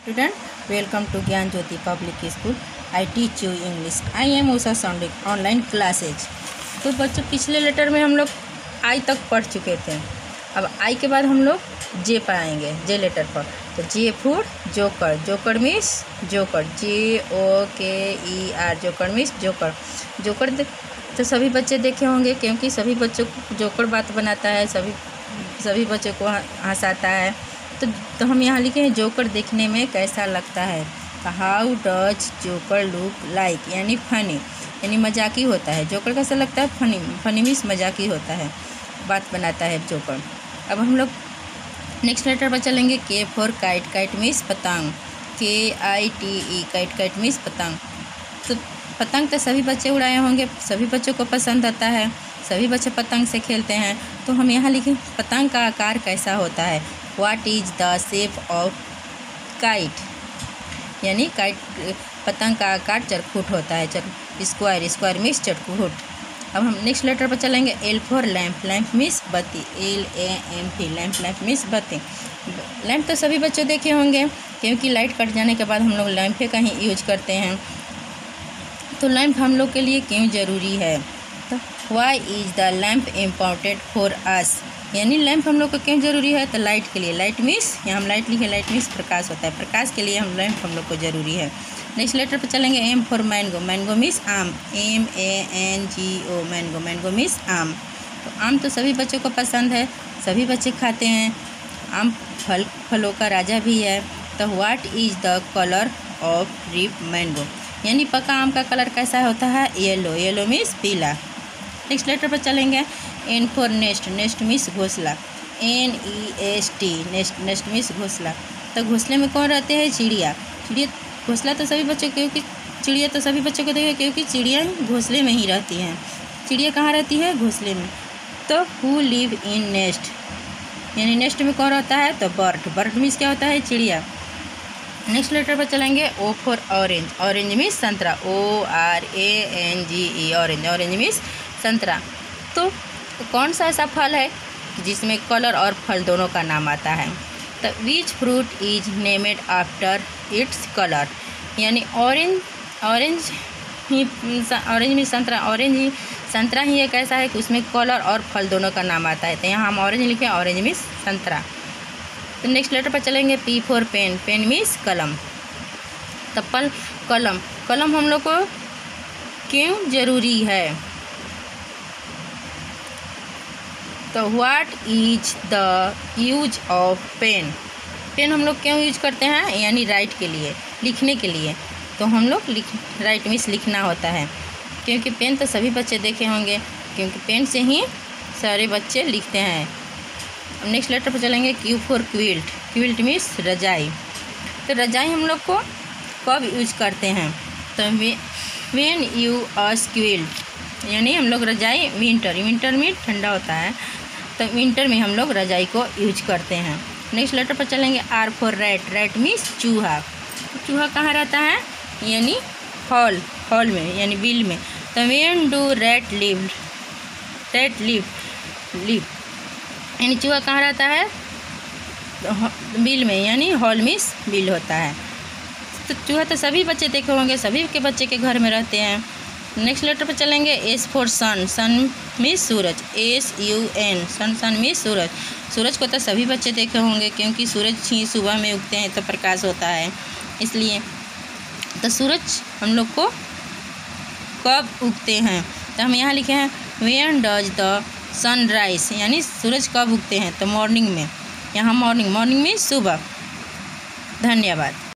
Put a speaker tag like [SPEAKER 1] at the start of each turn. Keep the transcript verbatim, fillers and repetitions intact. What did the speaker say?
[SPEAKER 1] Student, welcome to Gyan Jyoti Public School. I teach you English. I am Usha Sondik. Online classes. तो बच्चों पिछले letter में हम लोग आई तक पढ़ चुके थे। अब आई के बाद हम लोग जे पर आएंगे, जे लेटर पर। तो J for joker, joker means joker, J O K E R, joker means joker. Joker तो सभी बच्चे देखे होंगे, क्योंकि सभी बच्चों को जोकर बात बनाता है, सभी सभी बच्चों को हंसाता है। तो तो हम यहाँ लिखे हैं जोकर देखने में कैसा लगता है। How does joker look like, यानी फनी, यानी मजाकी होता है। जोकर कैसा लगता है? फनी, फनी मीन्स मजाकी होता है, बात बनाता है जोकर। अब हम लोग नेक्स्ट लेटर पर चलेंगे। के फॉर काइट, काइट मीन्स पतंग, K I T E, kite kite means पतंग। तो पतंग तो सभी बच्चे उड़ाए होंगे, सभी बच्चों को पसंद आता है, सभी बच्चे पतंग से खेलते हैं। तो हम यहाँ लिखें पतंग का आकार कैसा होता है। What is the shape of kite, यानी काइट पतंग का आकार चरखुट होता है, चर स्क्वायर, स्क्वायर मीन्स चरखुट। अब हम नेक्स्ट लेटर पर चलेंगे। L for lamp, lamp means बत्ती, L A M P, lamp lamp means बत्ती। लैम्प तो सभी बच्चे देखे होंगे, क्योंकि लाइट कट जाने के बाद हम लोग लैम्प का ही यूज करते हैं। तो लैम्प हम लोग के लिए क्यों ज़रूरी है? तो why is the lamp important for us, यानी लैंप हम लोग को क्यों ज़रूरी है? तो लाइट के लिए। लाइट मीन्स यहाँ हम लाइट लिखे, लाइट मीन्स प्रकाश होता है, प्रकाश के लिए हम लैंप हम लोग को ज़रूरी है। नेक्स्ट लेटर पर चलेंगे। M for mango, mango means आम, M A N G O, mango, mango means आम। तो आम तो सभी बच्चों को पसंद है, सभी बच्चे खाते हैं। आम फल फलों का राजा भी है। तो what is the colour of ripe mango, यानी पका आम का कलर कैसा होता है? येलो, येलो मीन्स पीला। नेक्स्ट लेटर पर चलेंगे। N for nest, nest means घोंसला, N E S T, nest, nest means घोंसला। तो घोंसले में कौन रहते हैं? चिड़िया। चिड़िया घोंसला तो सभी बच्चों, क्योंकि चिड़िया तो सभी बच्चों को देखे, क्योंकि चिड़िया घोंसले में ही रहती हैं। चिड़िया कहाँ रहती है? घोंसले में। तो हु लिव इन नेस्ट, यानी नेस्ट में कौन रहता है? तो बर्ड, बर्ड मीन्स क्या होता है? चिड़िया। नेक्स्ट लेटर पर चलेंगे। O for orange, orange means संतरा, O R A N G E, orange, orange means संतरा। तो कौन सा ऐसा फल है जिसमें कलर और फल दोनों का नाम आता है? तो which fruit is named after its colour, यानी ऑरेंज, ऑरेंज ही, ऑरेंज में संतरा, ऑरेंज ही संतरा ही एक ऐसा है कि उसमें कलर और फल दोनों का नाम आता है। तो यहाँ हम ऑरेंज लिखें, ऑरेंज मीन्स संतरा। तो नेक्स्ट लेटर पर चलेंगे। P for pen, pen means कलम। तो पल कलम, कलम हम लोग को क्यों ज़रूरी है? तो what is the use of pen, pen हम लोग क्यों यूज करते हैं? यानी राइट के लिए, लिखने के लिए। तो हम लोग लिख राइट मीन्स लिखना होता है, क्योंकि पेन तो सभी बच्चे देखे होंगे, क्योंकि पेन से ही सारे बच्चे लिखते हैं। नेक्स्ट लेटर पर चलेंगे। Q for quilt, quilt means रजाई। तो रजाई हम लोग को कब यूज करते हैं? तो व्हेन यू अस क्विल्ट, यानी हम लोग रजाई विंटर, विंटर में ठंडा होता है, तो विंटर में हम लोग रजाई को यूज करते हैं। नेक्स्ट लेटर पर चलेंगे। R for rat, rat means चूहा। चूहा कहाँ रहता है? यानी हॉल, हॉल में, यानी बिल में। तो when do rat live, rat live, live यानी चूहा कहाँ रहता है? बिल में, यानी हॉल मीन्स बिल होता है। तो चूहा तो सभी बच्चे देखे होंगे, सभी के बच्चे के घर में रहते हैं। नेक्स्ट लेटर पर चलेंगे। S for sun, sun means सूरज, S U N, sun, sun means सूरज। सूरज को तो सभी बच्चे देखे होंगे, क्योंकि सूरज ही सुबह में उगते हैं तो प्रकाश होता है, इसलिए। तो सूरज हम लोग को कब उगते हैं? तो हम यहाँ लिखे हैं व्हेन डज द सनराइज, यानी सूरज कब उगते हैं? तो मॉर्निंग में, यहाँ मॉर्निंग, मॉर्निंग मीन्स सुबह। धन्यवाद।